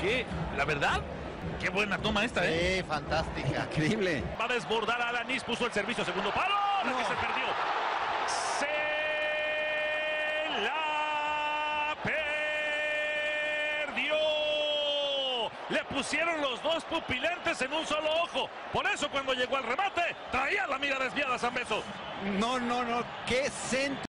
que, la verdad, qué buena toma esta, ¿eh? Sí, fantástica. Increíble. Va a desbordar a Alanis, puso el servicio, segundo palo, la que se perdió. Se la perdió. Le pusieron los dos pupilentes en un solo ojo. Por eso cuando llegó al remate, traía la mira desviada a San Beso. No. Qué centro.